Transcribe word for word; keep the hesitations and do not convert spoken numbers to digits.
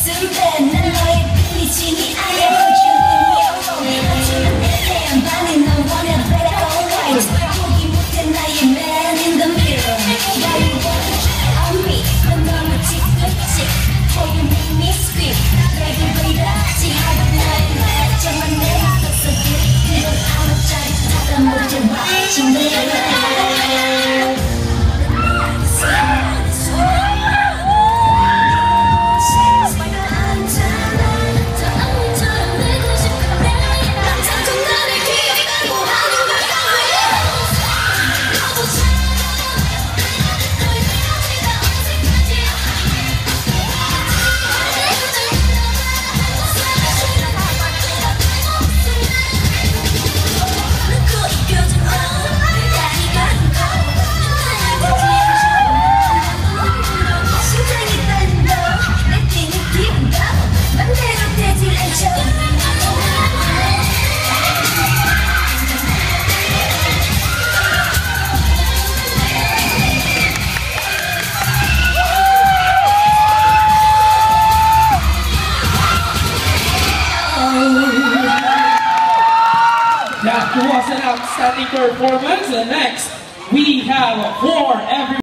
순간 난 너의 빌리진이 아니야 주는 하지만 내 태양 반이 널 원해 black or white 포기 못해 나의 man in the mirror Why you wanna try on me 넌 너무 찌끄찌 Oh you make me scream Baby 왜 이러지 하던 나의 말 정말 내 맘속에 이런 아무 짜릿하다 못해 와 침대에 That was an outstanding performance. And next, we have for every